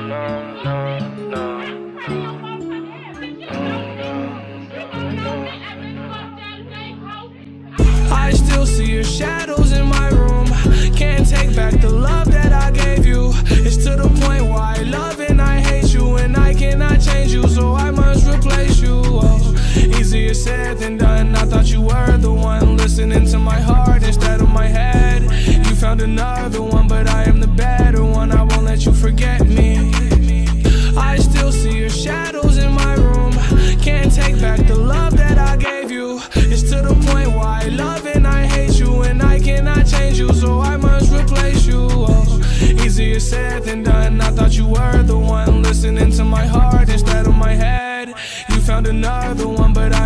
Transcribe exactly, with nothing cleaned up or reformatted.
no, no, no. I still see your shadows in my room. Can't take back the love that I gave you. It's to the point where I love and I hate you, and I cannot change you, so I must replace you. Oh, easier said than done. I thought you were the one listening to my heart instead of my head. You found another one, but I am the better one. I won't let you forget me. I still see your shadows in my room. Can't take back the love that I gave you. It's to the point where I love and I hate you, and I cannot change you, so I must replace you. Oh, easier said than done. I thought you were the one listening to my heart instead of my head. You found another one, but I